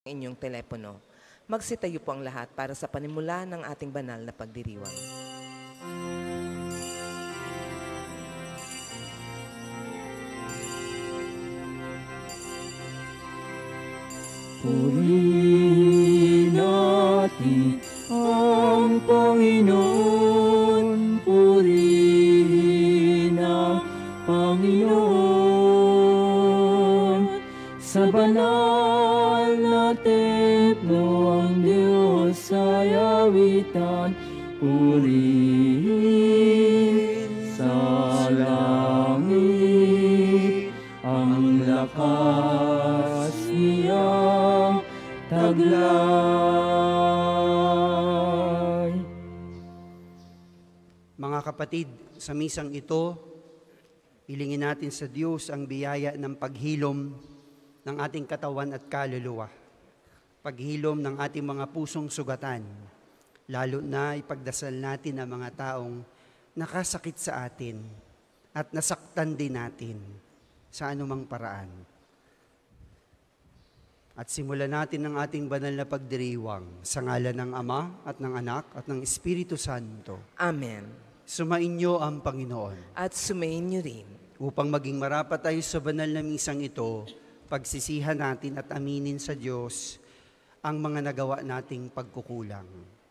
inyong telepono. Magsitayo po ang lahat para sa panimula ng ating banal na pagdiriwang. Purihin natin ang Panginoon, purihin ang Panginoon. Sa banal na templo ang Diyos ay awitan, purihin sa langit ang lakas niyang taglay. Mga kapatid, sa misang ito, hilingin natin sa Diyos ang biyaya ng paghilom ng ating katawan at kaluluwa. Paghilom ng ating mga pusong sugatan, lalo na ipagdasal natin ang mga taong nakasakit sa atin at nasaktan din natin sa anumang paraan. At simulan natin ang ating banal na pagdiriwang sa ngalan ng Ama at ng Anak at ng Espiritu Santo. Amen. Sumainyo ang Panginoon. At sumayin niyo rin. Upang maging marapat tayo sa banal na misang ito, pagsisihan natin at aminin sa Diyos ang mga nagawa nating pagkukulang.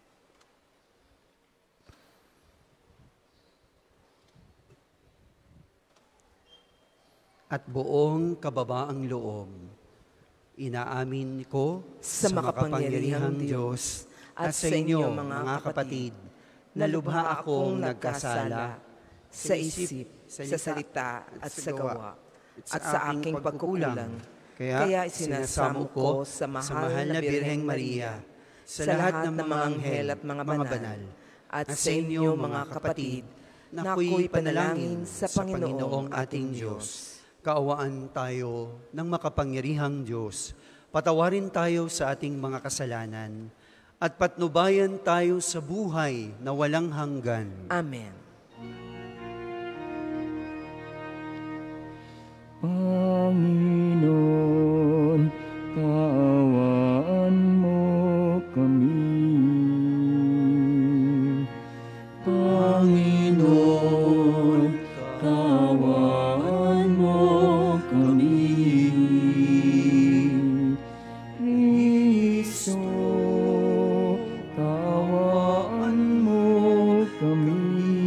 At buong kababaang loob, inaamin ko Sa makapangyarihang Diyos at sa inyo, mga kapatid, na lubha akong nagkasala sa isip, sa salita at sa gawa, at sa aking pagkukulang. Kaya isinasamo ko sa mahal na Birheng Maria, sa lahat ng mga anghel at mga banal, at sa inyo, mga kapatid, na ako'y panalangin sa Panginoong ating Diyos. Kaawaan tayo ng makapangyarihang Diyos, patawarin tayo sa ating mga kasalanan, at patnubayan tayo sa buhay na walang hanggan. Amen. Panginoon, kaawaan mo kami. Panginoon, kaawaan mo kami. Kristo, kaawaan mo kami.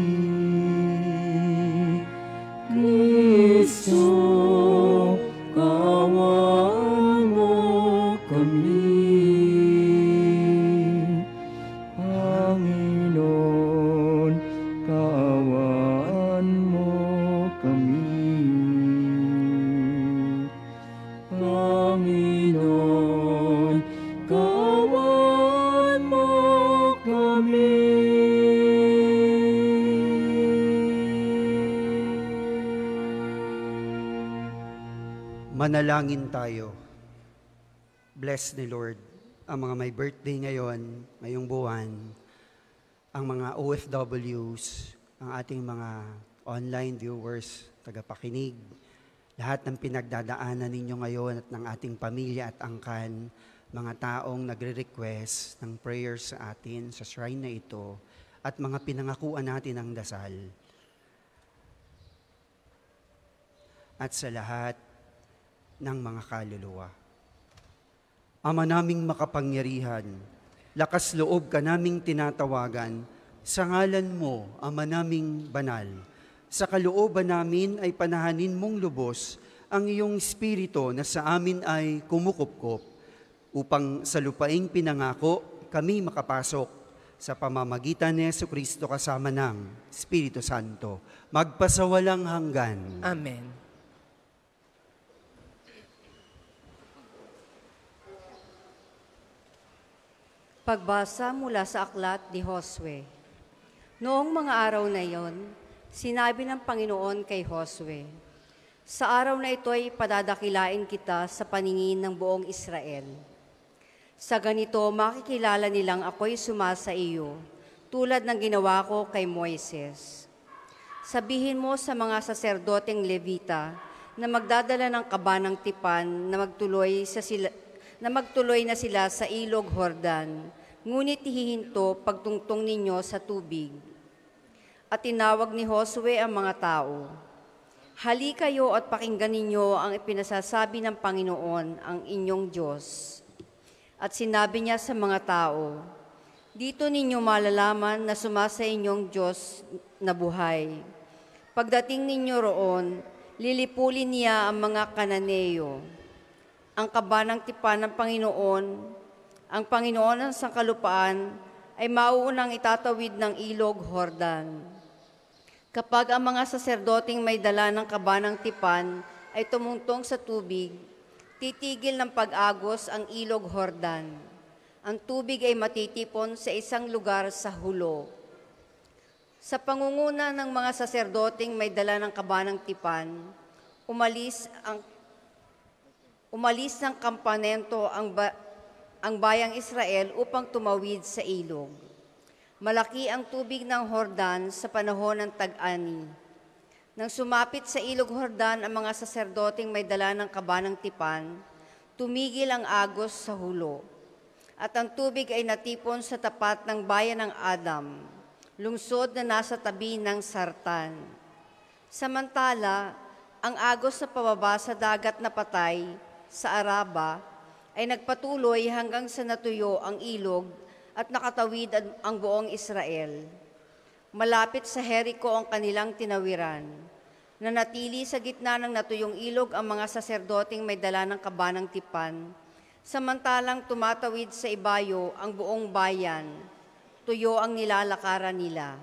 Kristo, kaawaan mo kami. Panginoon, kaawaan mo kami. Panginoon, kaawaan mo kami. Manalangin tayo. Bless the Lord ang mga may birthday ngayon, ngayong buwan, ang mga OFWs, ang ating mga online viewers, tagapakinig, lahat ng pinagdadaanan ninyo ngayon at ng ating pamilya at angkan, mga taong nagre-request ng prayers sa atin sa shrine na ito, at mga pinangakuan natin ng dasal. At sa lahat ng mga kaluluwa. Ama naming makapangyarihan, lakas loob ka naming tinatawagan, sa ngalan mo, Ama naming banal. Sa kalooban namin ay panahanin mong lubos ang iyong espiritu na sa amin ay kumukupkop, upang sa lupaing pinangako kami makapasok sa pamamagitan ni Jesucristo kasama ng Espiritu Santo, magpasawalang hanggan. Amen. Pagbasa mula sa aklat ni Josue. Noong mga araw na iyon, sinabi ng Panginoon kay Josue, "Sa araw na ito ay padadakilain kita sa paningin ng buong Israel. Sa ganito, makikilala nilang ako'y sumasa iyo, tulad ng ginawa ko kay Moises. Sabihin mo sa mga saserdoteng Levita na magdadala ng kaba ng tipan na na magtuloy na sila sa ilog Jordan, ngunit hihinto pagtungtong ninyo sa tubig. At tinawag ni Josue ang mga tao, "Hali kayo at pakinggan ninyo ang ipinasasabi ng Panginoon, ang inyong Diyos." At sinabi niya sa mga tao, "Dito ninyo malalaman na sumasa inyong Diyos na buhay. Pagdating ninyo roon, lilipulin niya ang mga Kananeo. Ang kabanang tipan ng Panginoon, ang Panginoon ng sangkalupaan, ay mauunang itatawid ng ilog Jordan. Kapag ang mga saserdoteng may dala ng kabanang tipan ay tumungtong sa tubig, titigil ng pag-agos ang ilog Jordan. Ang tubig ay matitipon sa isang lugar sa hulo. Sa pangunguna ng mga saserdoteng may dala ng kabanang tipan, umalis ng kampamento ang bayang Israel upang tumawid sa ilog. Malaki ang tubig ng Jordan sa panahon ng tag-ani. Nang sumapit sa ilog Jordan ang mga saserdoteng may dala ng kabanang tipan, tumigil ang agos sa hulo. At ang tubig ay natipon sa tapat ng bayan ng Adam, lungsod na nasa tabi ng Sartan. Samantala, ang agos sa pababa sa dagat na patay, sa Araba, ay nagpatuloy hanggang sa natuyo ang ilog at nakatawid ang buong Israel. Malapit sa Jericho ang kanilang tinawiran. Nanatili sa gitna ng natuyong ilog ang mga saserdoteng may dala ng kabanang tipan, samantalang tumatawid sa ibayo ang buong bayan. Tuyo ang nilalakaran nila.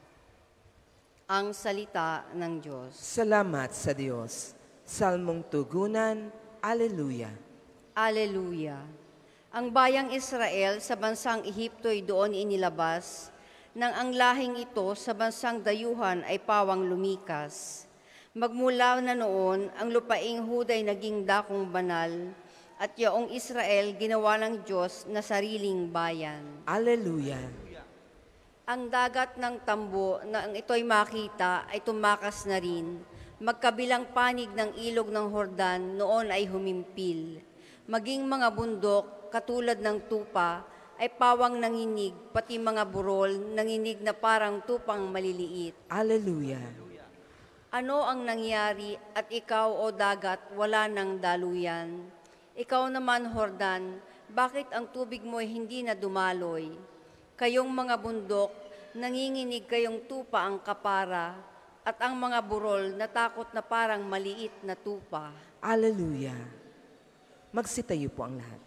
Ang salita ng Diyos. Salamat sa Diyos. Salmong tugunan. Alleluia. Alleluia. Ang bayang Israel sa bansang Ehipto'y doon inilabas, nang ang lahing ito sa bansang dayuhan ay pawang lumikas. Magmula na noon, ang lupaing Huday naging dakong banal, at yaong Israel ginawa ng Diyos na sariling bayan. Alleluia. Ang dagat ng tambo na ang ito'y makita ay tumakas na rin. Magkabilang panig ng ilog ng Jordan noon ay humimpil. Maging mga bundok, katulad ng tupa, ay pawang nanginig, pati mga burol, nanginig na parang tupang maliliit. Alleluia. Ano ang nangyari at ikaw, o dagat, wala nang daluyan? Ikaw naman, Jordan, bakit ang tubig mo hindi na dumaloy? Kayong mga bundok, nanginginig kayong tupa ang kapara, at ang mga burol natakot na parang maliit na tupa. Alleluia. Magsitayo po ang lahat.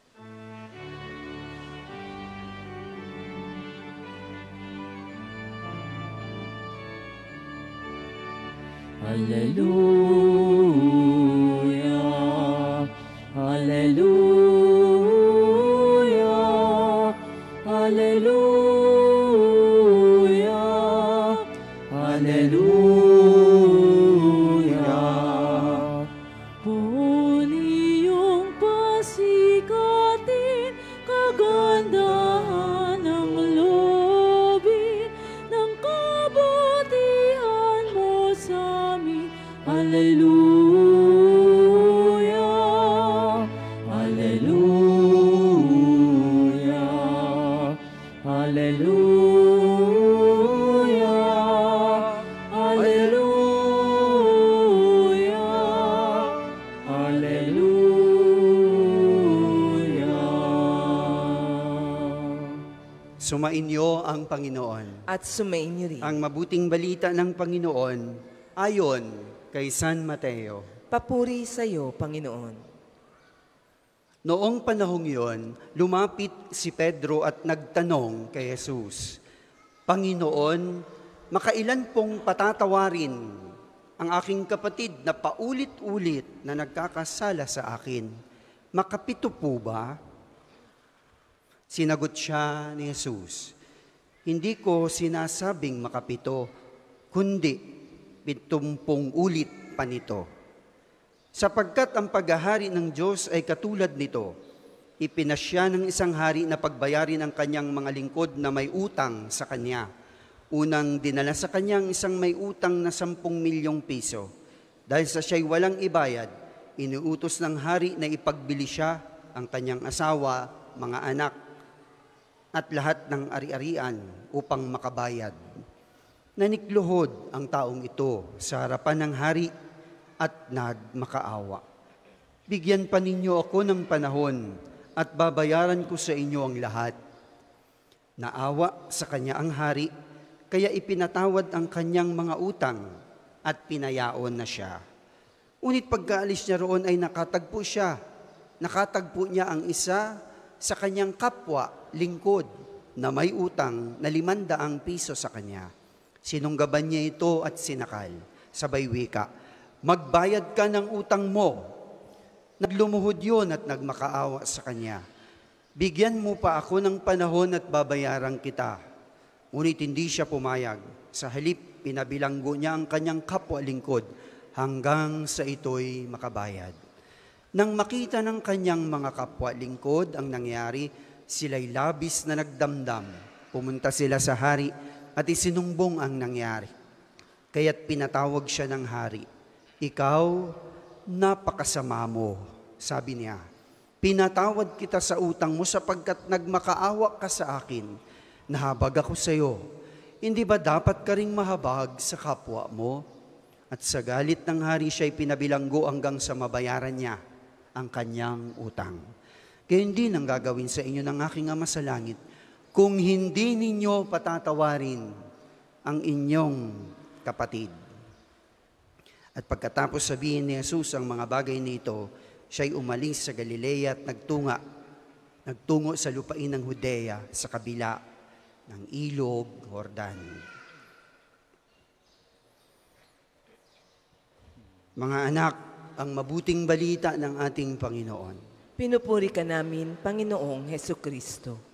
Alleluia. Alleluia. Alleluia. Alleluia. Puri yung pasikatin, kagandahan ng lobin, ng kabutihan mo sa amin. Alleluia. Alleluia. Alleluia. Sumainyo ang Panginoon. At sumainyo rin. Ang mabuting balita ng Panginoon ayon kay San Mateo. Papuri sa iyo, Panginoon. Noong panahong iyon, lumapit si Pedro at nagtanong kay Jesus, "Panginoon, makailan pong patatawarin ang aking kapatid na paulit-ulit na nagkakasala sa akin? Makapito po ba?" Sinagot siya ni Jesus, "Hindi ko sinasabing makapito, kundi 70 ulit pa nito. Sapagkat ang paghahari ng Diyos ay katulad nito, ipinasya ng isang hari na pagbayarin ang kanyang mga lingkod na may utang sa kanya. Unang dinala sa kanyang isang may utang na 10 milyong piso. Dahil sa siya'y walang ibayad, inuutos ng hari na ipagbili siya ang kanyang asawa, mga anak, at lahat ng ari-arian upang makabayad. Nanikluhod ang taong ito sa harapan ng hari at nagmakaawa. Bigyan pa ninyo ako ng panahon at babayaran ko sa inyo ang lahat. Naawa sa kanya ang hari, kaya ipinatawad ang kanyang mga utang at pinayaon na siya. Ngunit pagkaalis niya roon ay nakatagpo niya ang isa sa kanyang kapwa lingkod na may utang na 500 piso sa kanya. Sinunggaban niya ito at sinakal. Sabay wika, magbayad ka ng utang mo. Naglumuhod yun at nagmakaawa sa kanya. Bigyan mo pa ako ng panahon at babayaran kita. Ngunit hindi siya pumayag. Sa halip, pinabilanggo niya ang kanyang kapwa lingkod hanggang sa ito'y makabayad. Nang makita ng kanyang mga kapwa lingkod ang nangyari, sila'y labis na nagdamdam. Pumunta sila sa hari at isinumbong ang nangyari. Kaya't pinatawag siya ng hari. Ikaw, napakasama mo, sabi niya. Pinatawad kita sa utang mo sapagkat nagmakaawa ka sa akin. Nahabag ako sa iyo. Hindi ba dapat ka ring mahabag sa kapwa mo? At sa galit ng hari siya'y pinabilanggo hanggang sa mabayaran niya ang kanyang utang. Kaya hindi nang gagawin sa inyo ng aking Ama sa langit kung hindi ninyo patatawarin ang inyong kapatid. At pagkatapos sabihin ni Jesus ang mga bagay nito, siya'y umalis sa Galilea at nagtungo sa lupain ng Judea sa kabila ng ilog Jordan. Mga anak, ang mabuting balita ng ating Panginoon. Pinupuri ka namin, Panginoong Hesukristo.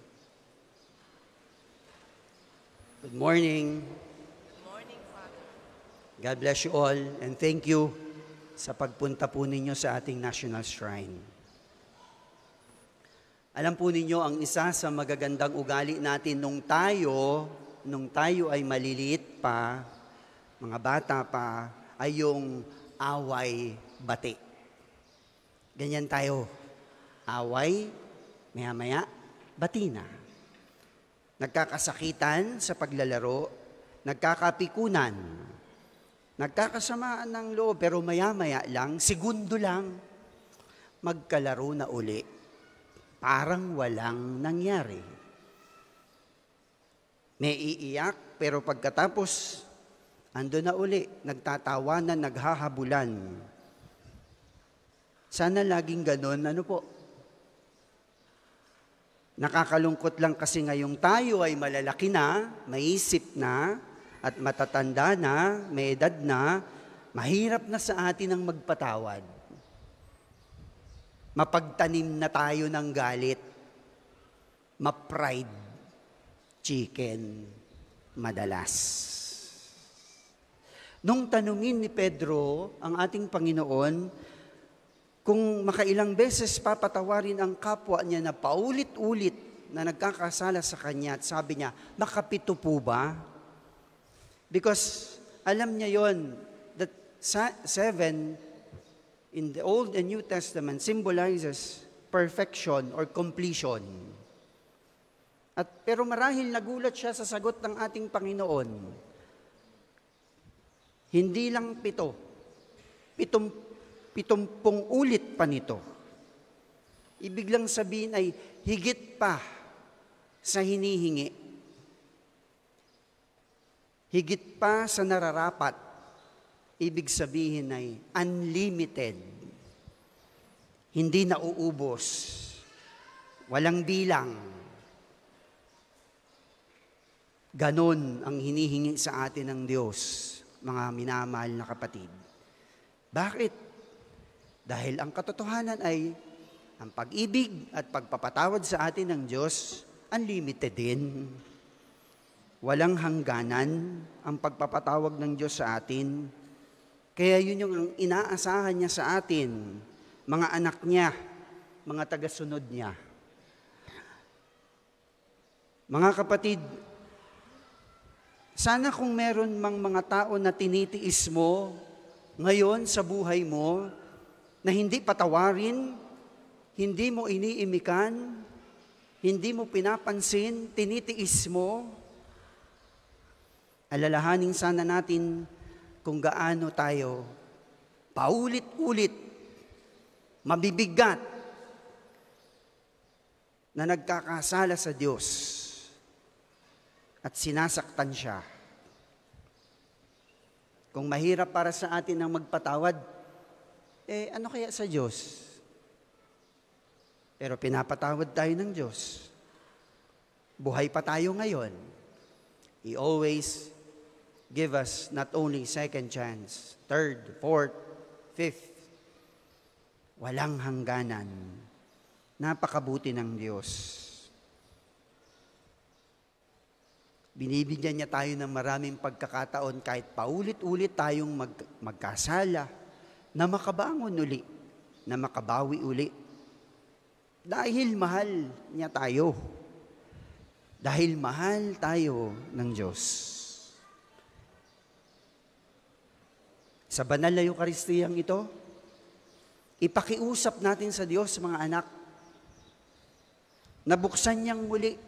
Good morning. Good morning, Father. God bless you all and thank you sa pagpunta po ninyo sa ating National Shrine. Alam po ninyo, ang isa sa magagandang ugali natin nung tayo ay maliliit pa, mga bata pa, ay yung away-bati. Ganyan tayo. Away, maya-maya, bati na. Nagkakasakitan sa paglalaro, nagkakapikunan, nagkakasamaan ng loob, pero maya-maya lang, segundo lang, magkalaro na uli. Parang walang nangyari. May iiyak, pero pagkatapos, ando na uli, nagtatawanan, naghahabulan. Sana laging ganon, ano po? Nakakalungkot lang kasi ngayong tayo ay malalaki na, may isip na, at matatanda na, may edad na, mahirap na sa atin ang magpatawad. Mapagtanim na tayo ng galit, ma-fried chicken madalas. Nung tanungin ni Pedro ang ating Panginoon, kung makailang beses papatawarin ang kapwa niya na paulit-ulit na nagkakasala sa kanya at sabi niya, makapito po ba? Because alam niya yon that 7 in the Old and New Testament symbolizes perfection or completion. Pero marahil nagulat siya sa sagot ng ating Panginoon. Hindi lang 70 ulit pa nito. Ibig lang sabihin ay higit pa sa hinihingi. Higit pa sa nararapat. Ibig sabihin ay unlimited. Hindi nauubos. Walang bilang. Ganon ang hinihingi sa atin ng Diyos, mga minamahal na kapatid. Bakit? Dahil ang katotohanan ay ang pag-ibig at pagpapatawad sa atin ng Diyos, unlimited din. Walang hangganan ang pagpapatawad ng Diyos sa atin. Kaya yun yung inaasahan niya sa atin, mga anak niya, mga tagasunod niya. Mga kapatid, sana kung meron mang mga tao na tinitiis mo ngayon sa buhay mo, na hindi patawarin, hindi mo iniimikan, hindi mo pinapansin, tinitiis mo. Alalahanin sana natin kung gaano tayo paulit-ulit, mabibigat na nagkakasala sa Diyos at sinasaktan siya. Kung mahirap para sa atin ang magpatawad, ano kaya sa Diyos? Pero pinapatawad tayo ng Diyos. Buhay pa tayo ngayon. He always give us not only second chance, third, fourth, fifth. Walang hangganan. Napakabuti ng Diyos. Binibigyan niya tayo ng maraming pagkakataon kahit paulit-ulit tayong magkasala na makabangon uli, na makabawi uli. Dahil mahal niya tayo. Dahil mahal tayo ng Diyos. Sa banal na Eukaristiyang ito, ipakiusap natin sa Diyos, mga anak, na buksan niyang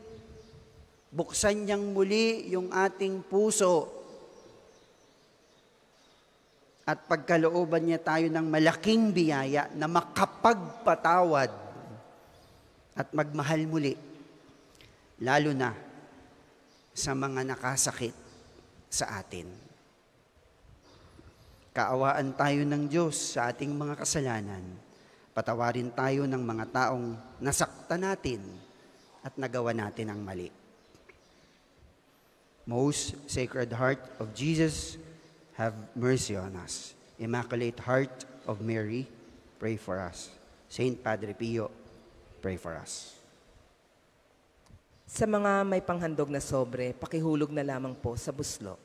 muli yung ating puso at pagkalooban niya tayo ng malaking biyaya na makapagpatawad at magmahal muli, lalo na sa mga nakasakit sa atin. Kaawaan tayo ng Diyos sa ating mga kasalanan. Patawarin tayo ng mga taong nasaktan natin at nagawa natin ang mali. Most Sacred Heart of Jesus, have mercy on us. Immaculate Heart of Mary, pray for us. Saint Padre Pio, pray for us. Sa mga may panghandog na sobre, pakihulog na lamang po sa buslo.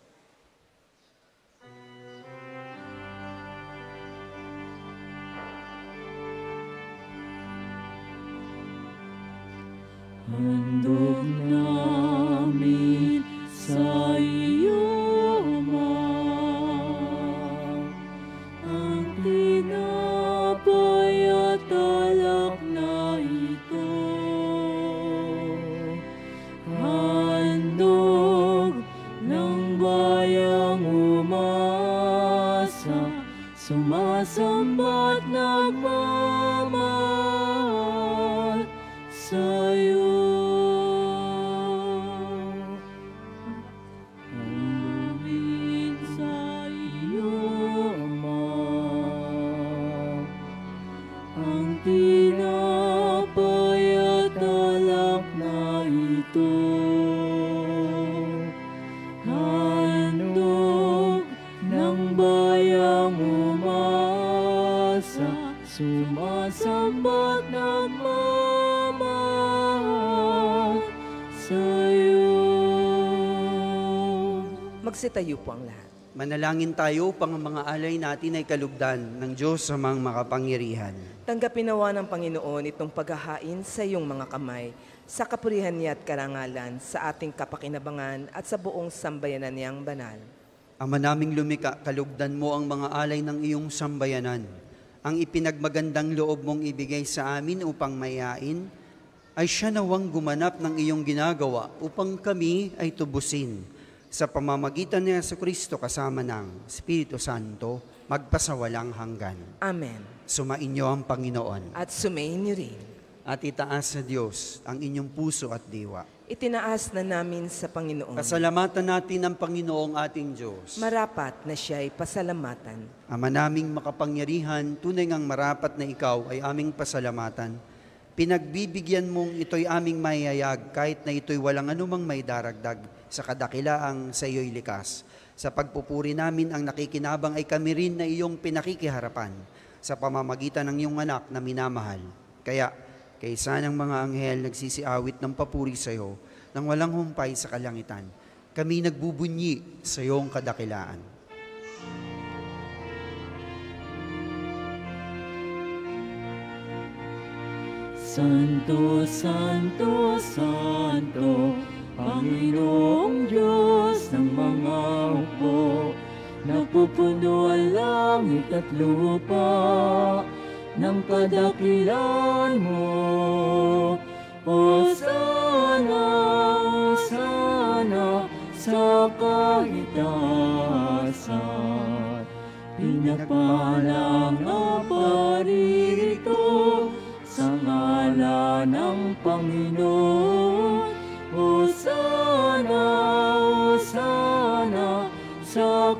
Handog namin sa iyo, Ama, ang tinapay at alak na ito. Handog ng bayang umasa, sumasamba't nagmamahal sa'yo. Sumasamba't nagmamahal sa'yo. Magsitayo po ang lahat. Manalangin tayo upang ang mga alay natin ay kalugdan ng Diyos sa mga makapangyarihan. Tanggapin nawa ng Panginoon itong paghahain sa iyong mga kamay, sa kapurihan niya at karangalan, sa ating kapakinabangan at sa buong sambayanan niyang banal. Ama naming lumika, kalugdan mo ang mga alay ng iyong sambayanan. Ang ipinagmagandang loob mong ibigay sa amin upang mayain, ay siya nawang gumanap ng iyong ginagawa upang kami ay tubusin. Sa pamamagitan ni Jesucristo kasama ng Espiritu Santo, magpasawalang hanggan. Amen. Sumainyo ang Panginoon. At sumayin niyo rin. At itaas sa Diyos ang inyong puso at diwa. Itinaas na namin sa Panginoon. Pasalamatan natin ang Panginoong ating Diyos. Marapat na siya'y pasalamatan. Ama naming makapangyarihan, tunay ngang marapat na ikaw ay aming pasalamatan. Pinagbibigyan mong ito'y aming mayayag kahit na ito'y walang anumang may daragdag sa kadakilaang sa iyo'y likas. Sa pagpupuri namin ang nakikinabang ay kami rin na iyong pinakikiharapan sa pamamagitan ng iyong anak na minamahal. Kaya, kaysa ng mga anghel nagsisiawit ng papuri sa iyo nang walang humpay sa kalangitan, kami nagbubunyi sa iyong kadakilaan. Santo, Santo, Santo, Panginoong Diyos ng mga hukbo, napupuno ang langit at lupa ng kadakilan mo. Hosana, Hosana sa kaitaasan. Pinagpalang na paririto sa ngalan ng Panginoon. Hosana, Hosana sa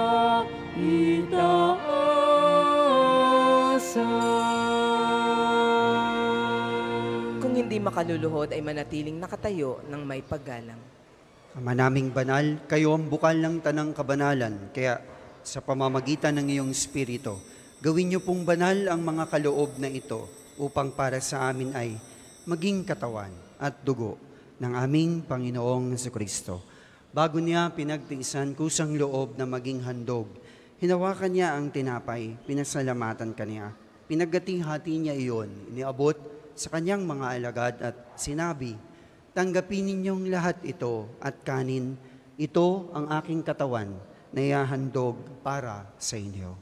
kaitaasan. Kung hindi makaluluhod ay manatiling nakatayo ng may paggalang. Ama naming banal, kayo ang bukal ng tanang kabanalan, kaya sa pamamagitan ng iyong Espiritu, gawin niyo pong banal ang mga kaloob na ito upang para sa amin ay maging katawan at dugo ng aming Panginoong Jesucristo. Bago niya pinagtiisan kusang loob na maging handog, hinawakan niya ang tinapay, pinasalamatan kaniya. Pinagati-hati niya iyon, iniabot sa kanyang mga alagad at sinabi, "Tanggapin ninyong lahat ito at kanin, ito ang aking katawan na ihahandog para sa inyo."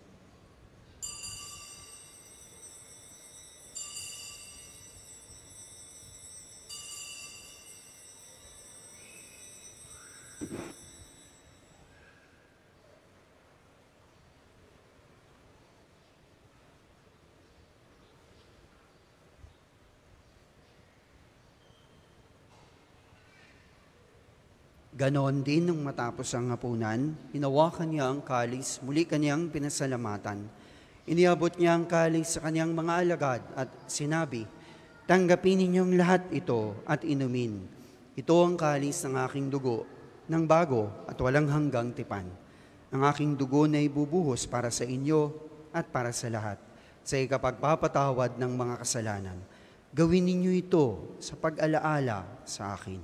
Ganon din nung matapos ang hapunan, hinawakan niya ang kalis, muli kanyang pinasalamatan. Iniabot niya ang kalis sa kanyang mga alagad at sinabi, "Tanggapin ninyong lahat ito at inumin. Ito ang kalis ng aking dugo, ng bago at walang hanggang tipan. Ang aking dugo na ibubuhos para sa inyo at para sa lahat, sa ikapagpapatawad ng mga kasalanan. Gawin ninyo ito sa pag-alaala sa akin."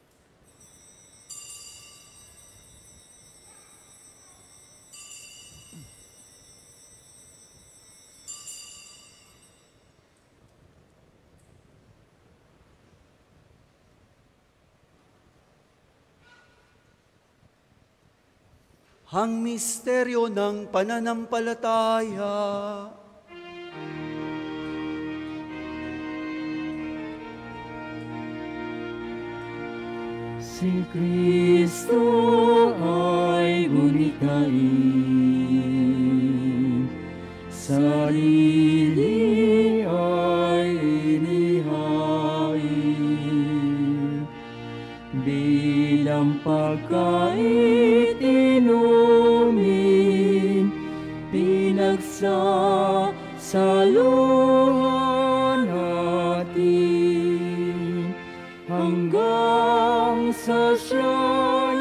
Ang misteryo ng pananampalataya. Si Kristo ay gunitahin, sarili ay inihain, bilang pagkain inumin, pinagsasaluhan natin, hanggang sa siya'y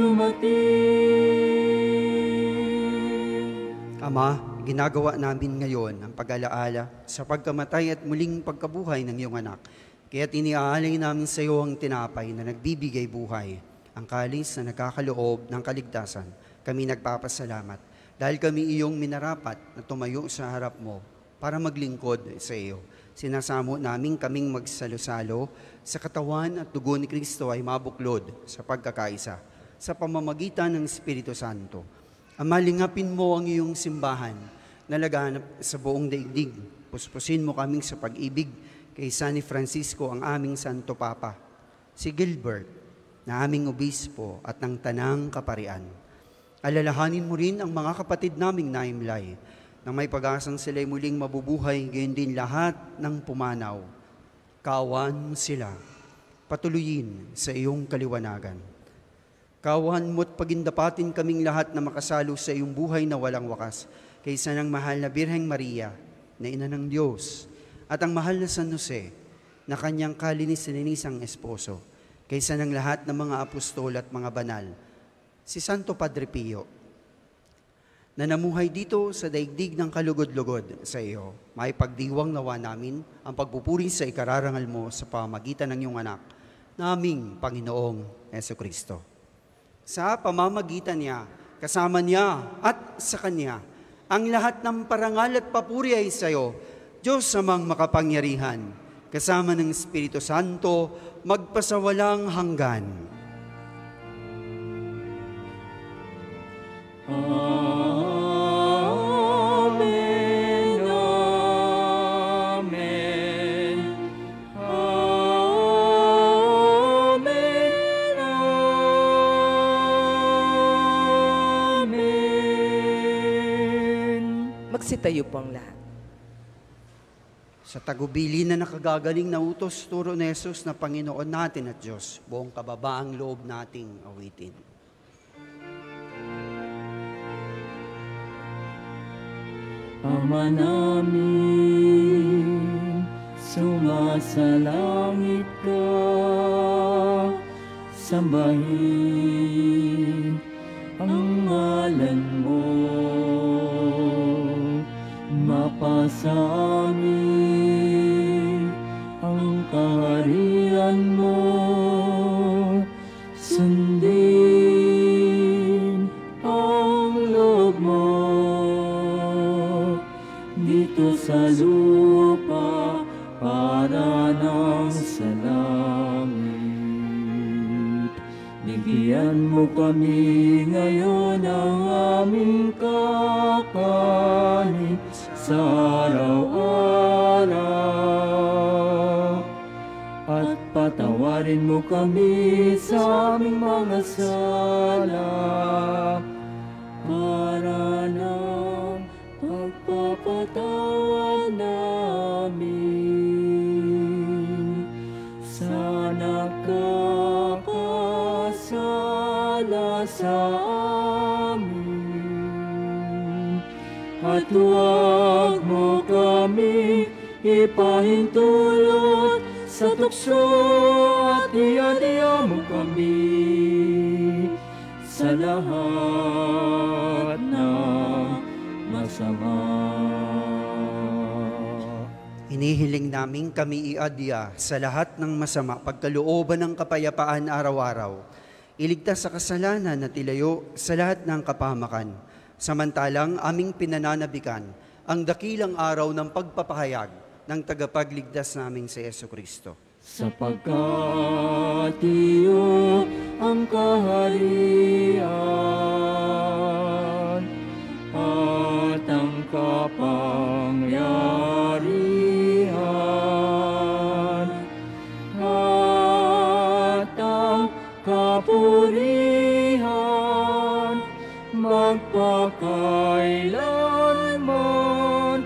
dumating. Ama, ginagawa namin ngayon ang pag-alaala sa pagkamatay at muling pagkabuhay ng iyong anak. Kaya't iniaalay namin sa iyo ang tinapay na nagbibigay buhay, ang kalis na nagkakaloob ng kaligtasan. Kami nagpapasalamat dahil kami iyong minarapat na tumayo sa harap mo para maglingkod sa iyo. Sinasamo namin kaming magsalo-salo sa katawan at dugo ni Kristo ay mabuklod sa pagkakaisa sa pamamagitan ng Espiritu Santo. Ama, lingapin mo ang iyong simbahan na laganap sa buong daigdig. Puspusin mo kaming sa pag-ibig kay San Francisco, ang aming Santo Papa, si Gilbert, na aming obispo at ng Tanang Kaparian. Alalahanin mo rin ang mga kapatid naming naimlay, nang may pag-asang sila'y muling mabubuhay, gayon din lahat ng pumanaw. Kaawaan mo sila, patuloyin sa iyong kaliwanagan. Kaawaan mo't pagindapatin kaming lahat na makasalo sa iyong buhay na walang wakas, kaysa ng mahal na Birheng Maria, na ina ng Diyos, at ang mahal na San Jose, na kanyang kalinis-linisang esposo, kaysa ng lahat ng mga apostol at mga banal, si Santo Padre Pio, na namuhay dito sa daigdig ng kalugod-lugod sa iyo. May pagdiwang nawa namin ang pagpupuri sa ikararangal mo sa pamamagitan ng iyong anak, naming Panginoong Jesucristo. Sa pamamagitan niya, kasama niya at sa Kanya, ang lahat ng parangal at papuri ay sa iyo, Diyos amang makapangyarihan, kasama ng Espiritu Santo, magpasawalang hanggan. Amen, Magsitayo po ang lahat. Sa tagubili na nakagagaling na utos, turo ni Jesus na Panginoon natin at Diyos, buong kababaang loob nating awitin. Ama namin, sumasalangit ka, sambahin ang ngalan mo, mapasa amin ang kaharian mo, sundin ang loob mo dito sa lupa para nang sa langit. Bigyan mo kami ngayon ng aming kakanin sa araw-araw. At patawarin mo kami sa aming mga sala para nang pagpapatawad namin sa nakakasala sa amin. At huwag mo kami ipahintulot sa tukso at iadya mo kami sa lahat ng masama. Inihiling namin kami iadya sa lahat ng masama, pagkalooban ng kapayapaan araw-araw. Iligtas sa kasalanan at ilayo sa lahat ng kapahamakan. Samantalang aming pinananabikan ang dakilang araw ng pagpapahayag ng tagapagligtas naming si Jesucristo. Sapagkat iyo ang kaharian at ang kapangyarihan at ang kapurihan magpakailanman.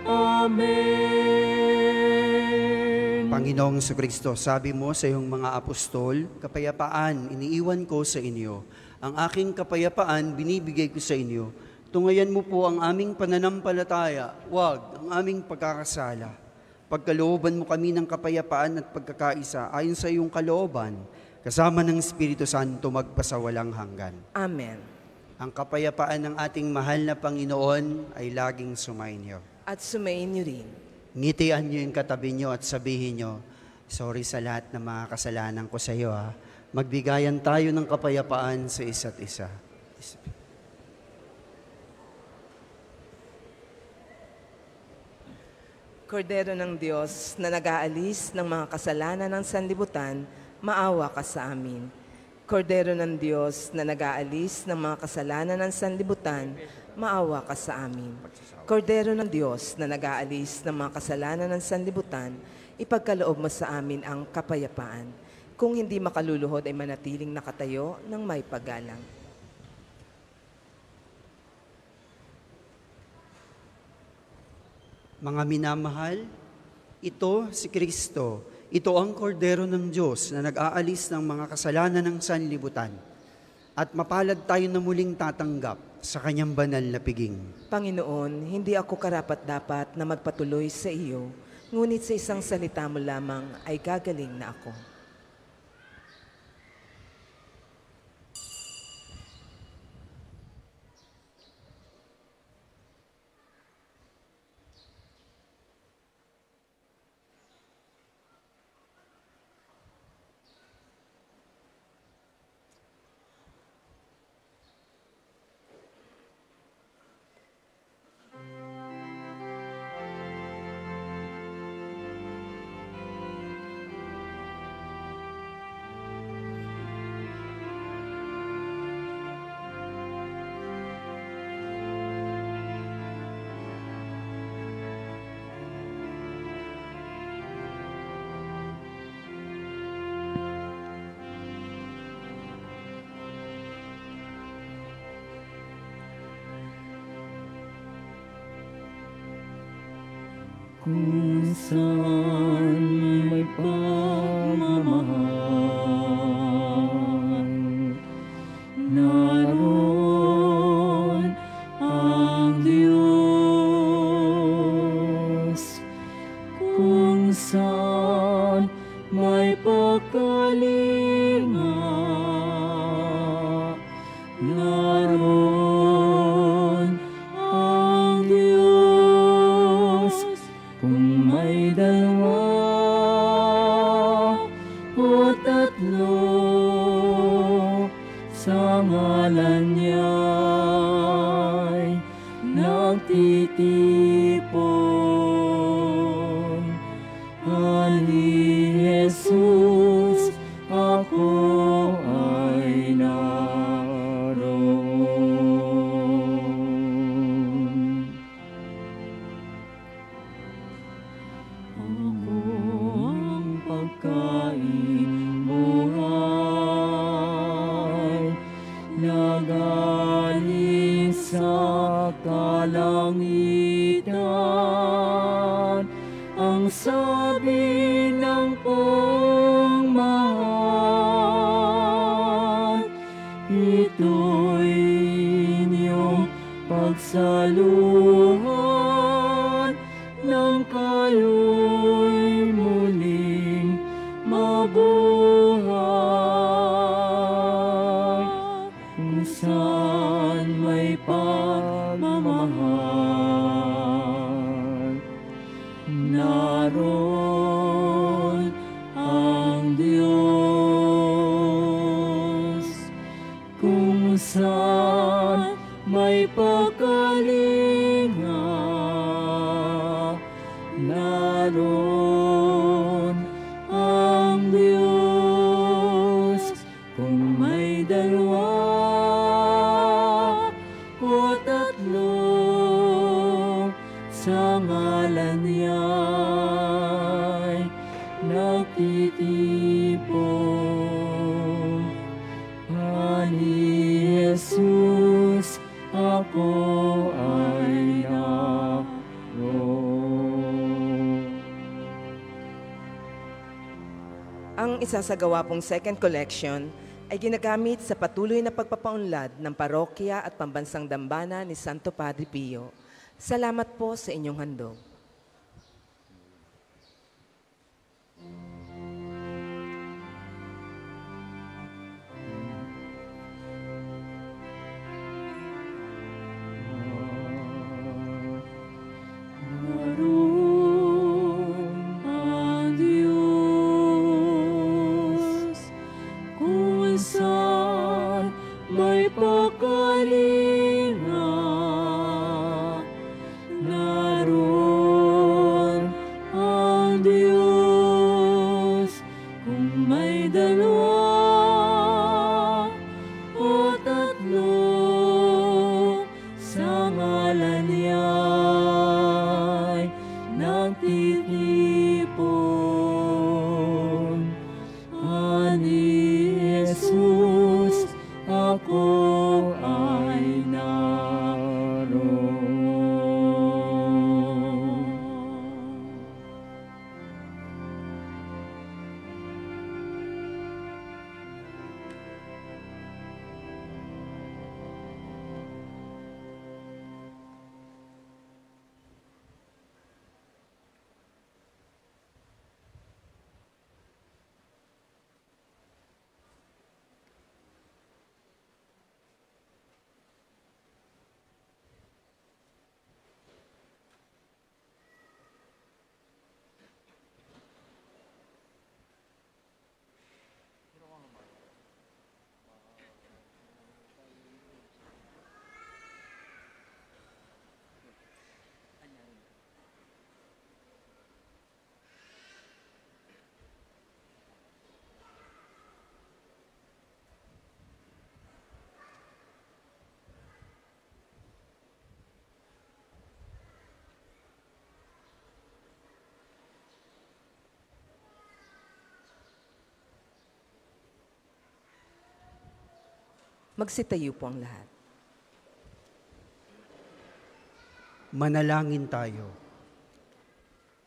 Amen. Panginoong Jesucristo, sabi mo sa iyong mga apostol, kapayapaan iniiwan ko sa inyo. Ang aking kapayapaan binibigay ko sa inyo. Tungayan mo po ang aming pananampalataya, wag ang aming pagkakasala. Pagkalooban mo kami ng kapayapaan at pagkakaisa ayon sa iyong kalooban, kasama ng Espiritu Santo magpasawalang hanggan. Amen. Ang kapayapaan ng ating mahal na Panginoon ay laging sumainyo. At sumayin niyo rin. Ngitian niyo yung katabi niyo at sabihin niyo, sorry sa lahat ng mga kasalanan ko sa iyo. Magbigayan tayo ng kapayapaan sa isa't isa. Kordero ng Diyos na nag-aalis ng mga kasalanan ng sanlibutan, maawa ka sa amin. Kordero ng Diyos na nag-aalis ng mga kasalanan ng sanlibutan, maawa ka sa amin. Kordero ng Diyos na nag-aalis ng mga kasalanan ng sanlibutan, ipagkaloob mo sa amin ang kapayapaan. Kung hindi makaluluhod ay manatiling nakatayo ng may paggalang. Mga minamahal, ito si Kristo. Ito ang kordero ng Diyos na nag-aalis ng mga kasalanan ng sanlibutan. At mapalad tayo na muling tatanggap sa kanyang banal na piging. Panginoon, hindi ako karapat-dapat na magpatuloy sa iyo, ngunit sa isang salita mo lamang ay gagaling na ako. kung saan may pagmamahal. Naroon ang Diyos, kung saan may pagkalinga. Naroon ang Diyos, kung may dalawa o tatlo sa ngalan niya'y nagtitipon. Ani Jesus, ako ay naroon. Ako ang pagkain buhay na galing sa kalangitan. Ang sabi ng pagmamahal, ito'y inyong pagsaluhan nang kayo'y muling mabuhay. Kung saan may pagmamahal, naroon ang Diyos. Kung saan may pagkalinga, naroon ang Diyos. Kung may dalawa o tatlo sa ngalan niya'y nagtitipon. Ani Jesus, ako ay naroon. Ang isasagawa pong second collection ay ginagamit sa patuloy na pagpapaunlad ng parokya at pambansang dambana ni Santo Padre Pio. Salamat po sa inyong handog. Naroon ang Diyos, kung saan may pagkalinga. Naroon ang Diyos, kung may dalawa o tatlo sa ngalan niya'y nagtitipon. Ani Jesus, ako ay naroon. Magsitayo po ang lahat. Manalangin tayo.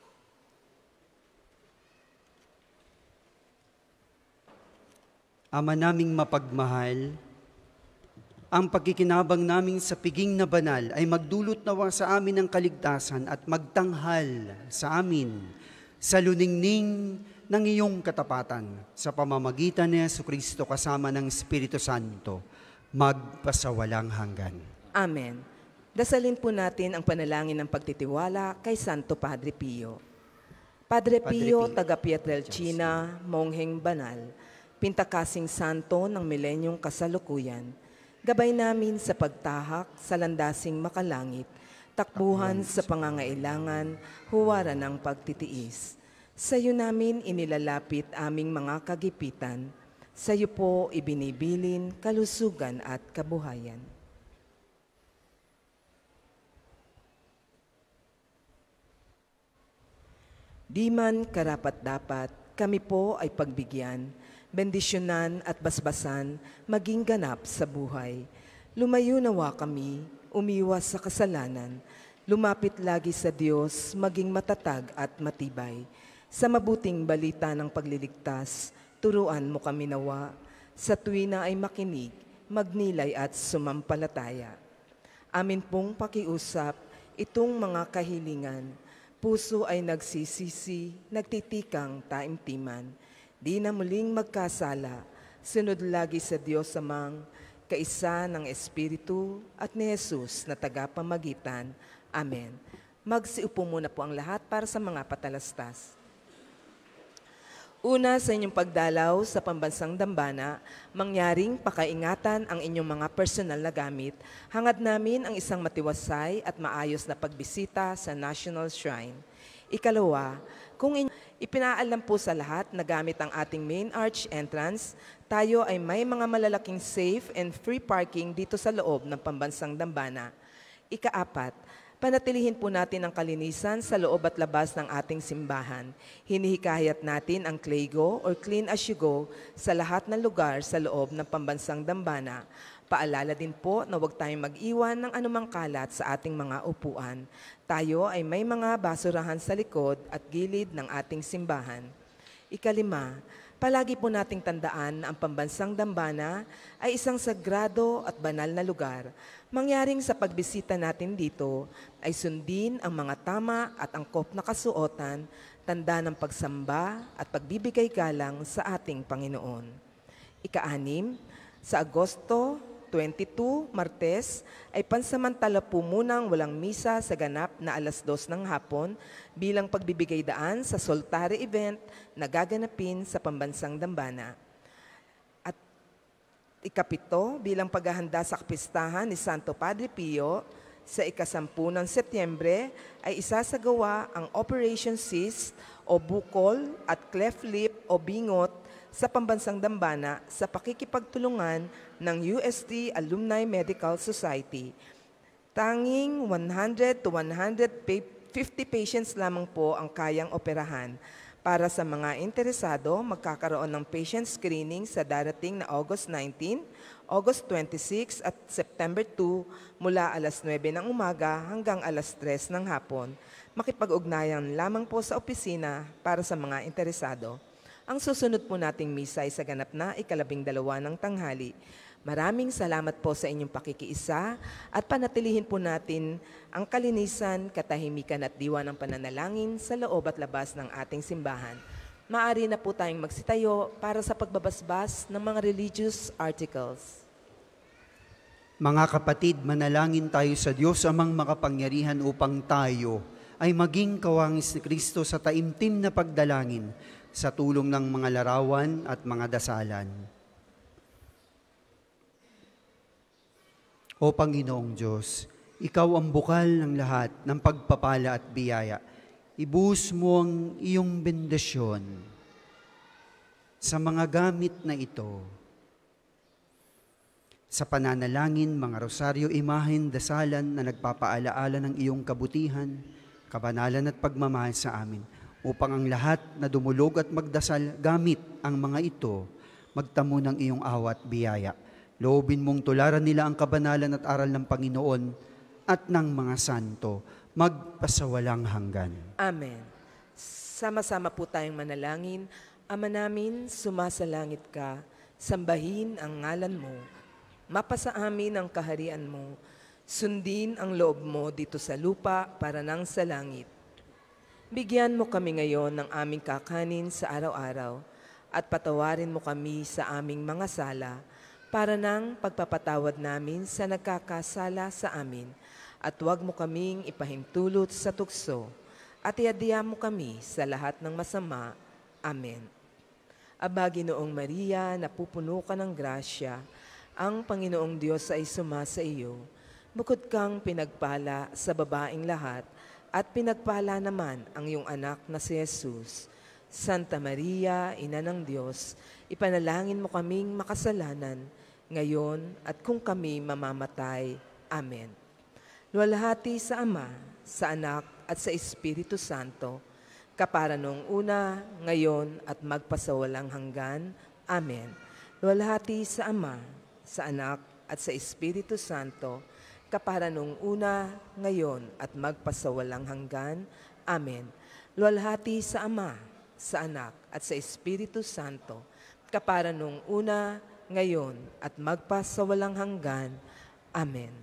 Ama naming mapagmahal, ang pagkikinabang namin sa piging na banal ay magdulot nawa sa amin ng kaligtasan at magtanghal sa amin sa luningning ng iyong katapatan sa pamamagitan ni Jesucristo kasama ng Espiritu Santo, magpasawalang hanggan. Amen. Dasalin po natin ang panalangin ng pagtitiwala kay Santo Padre Pio. Padre Pio, taga Pietrelcina, mongheng banal, pintakasing santo ng milenyong kasalukuyan, gabay namin sa pagtahak sa landasing makalangit, takbuhan sa pangangailangan, huwaran ng pagtitiis. Sa iyo namin inilalapit aming mga kagipitan, sa iyo po ibinibilin kalusugan at kabuhayan. Di man karapat-dapat, kami po ay pagbigyan, bendisyonan at basbasan, maging ganap sa buhay. Lumayo nawa kami, umiwas sa kasalanan, lumapit lagi sa Diyos, maging matatag at matibay. Sa mabuting balita ng pagliligtas, turuan mo kami nawa, sa tuwina ay makinig, magnilay at sumampalataya. Amin pong pakiusap, itong mga kahilingan, puso ay nagsisisi, nagtitikang taimtiman, di na muling magkasala, sunod lagi sa Diyos Amang, kaisa ng Espiritu at ni Jesus na tagapamagitan. Amen. Magsiupo muna po ang lahat para sa mga patalastas. Una, sa inyong pagdalaw sa pambansang dambana, mangyaring pakaingatan ang inyong mga personal na gamit. Hangad namin ang isang matiwasay at maayos na pagbisita sa National Shrine. Ikalawa, kung ipinaalam po sa lahat na gamit ang ating main arch entrance, tayo ay may mga malalaking safe and free parking dito sa loob ng pambansang dambana. Ikaapat, panatilihin po natin ang kalinisan sa loob at labas ng ating simbahan. Hinihikayat natin ang Claygo or Clean as you go sa lahat ng lugar sa loob ng pambansang dambana. Paalala din po na huwag tayong mag-iwan ng anumang kalat sa ating mga upuan. Tayo ay may mga basurahan sa likod at gilid ng ating simbahan. Ikalima, palagi po nating tandaan na ang pambansang dambana ay isang sagrado at banal na lugar. Mangyaring sa pagbisita natin dito ay sundin ang mga tama at angkop na kasuotan, tanda ng pagsamba at pagbibigay galang sa ating Panginoon. Ika-6, sa Agosto 22, Martes, ay pansamantala po munang walang misa sa ganap na 2:00 ng hapon bilang pagbibigay daan sa soltary event na gaganapin sa pambansang dambana. At ika-7, bilang paghahanda sa kapistahan ni Santo Padre Pio, sa ika-10 ng Setyembre ay isasagawa ang Operation Cyst o bukol at cleft lip o bingot sa pambansang dambana sa pakikipagtulungan ng UST Alumni Medical Society. Tanging 100 to 150 patients lamang po ang kayang operahan. Para sa mga interesado, magkakaroon ng patient screening sa darating na August 19, August 26 at September 2 mula alas 9 ng umaga hanggang alas 3 ng hapon. Makipag-ugnayan lamang po sa opisina para sa mga interesado. Ang susunod po nating misa ay sa ganap na ika-12 ng tanghali. Maraming salamat po sa inyong pakikiisa at panatilihin po natin ang kalinisan, katahimikan at diwa ng pananalangin sa loob at labas ng ating simbahan. Maaari na po tayong magsitayo para sa pagbabasbas ng mga religious articles. Mga kapatid, manalangin tayo sa Diyos Amang makapangyarihan upang tayo ay maging kawangis ni Kristo sa taimtim na pagdalangin sa tulong ng mga larawan at mga dasalan. O Panginoong Diyos, Ikaw ang bukal ng lahat ng pagpapala at biyaya. Ibuhos mo ang iyong bendisyon sa mga gamit na ito. Sa pananalangin, mga rosaryo, imahen, dasalan na nagpapaalaala ng iyong kabutihan, kabanalan at pagmamahal sa amin, upang ang lahat na dumulog at magdasal gamit ang mga ito, magtamo ng iyong awa at biyaya. Loobin mong tularan nila ang kabanalan at aral ng Panginoon at ng mga santo, magpasawalang hanggan. Amen. Sama-sama po tayong manalangin. Ama namin, sumasalangit ka, Sambahin ang ngalan mo, mapasa amin ang kaharian mo, sundin ang loob mo dito sa lupa para nang sa langit. Bigyan mo kami ngayon ng aming kakanin sa araw-araw at patawarin mo kami sa aming mga sala para nang pagpapatawad namin sa nagkakasala sa amin. At huwag mo kaming ipahintulot sa tukso at iadya mo kami sa lahat ng masama. Amen. Aba, Ginoong Maria, napupuno ka ng grasya, ang Panginoong Diyos ay sumasa iyo. Bukod kang pinagpala sa babaeng lahat, at pinagpala naman ang iyong anak na si Jesus. Santa Maria, Ina ng Diyos, ipanalangin mo kaming makasalanan, ngayon at kung kami mamamatay. Amen. Luwalhati sa Ama, sa Anak, at sa Espiritu Santo, kapara noong una, ngayon, at magpasawalang hanggan. Amen. Luwalhati sa Ama, sa Anak, at sa Espiritu Santo, kapara noong una, ngayon, at magpasawalang hanggan. Amen. Luwalhati sa Ama, sa Anak, at sa Espiritu Santo, kapara noong una, ngayon, at magpasawalang hanggan. Amen.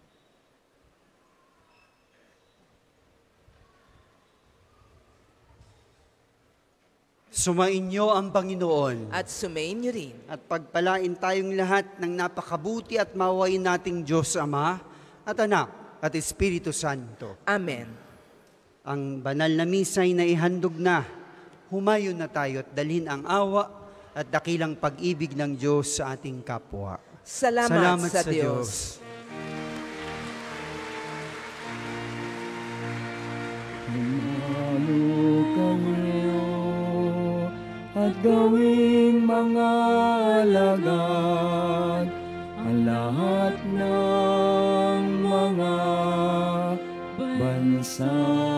Sumainyo ang Panginoon. At sumainyo rin. At pagpalain tayong lahat ng napakabuti at mawain nating Diyos Ama, at Anak, at Espiritu Santo. Amen. Ang banal na misa'y naihandog na. Humayon na tayo at dalhin ang awa at dakilang pag-ibig ng Diyos sa ating kapwa. Salamat sa Diyos. At gawing mga alagad ang lahat ng mga bansa.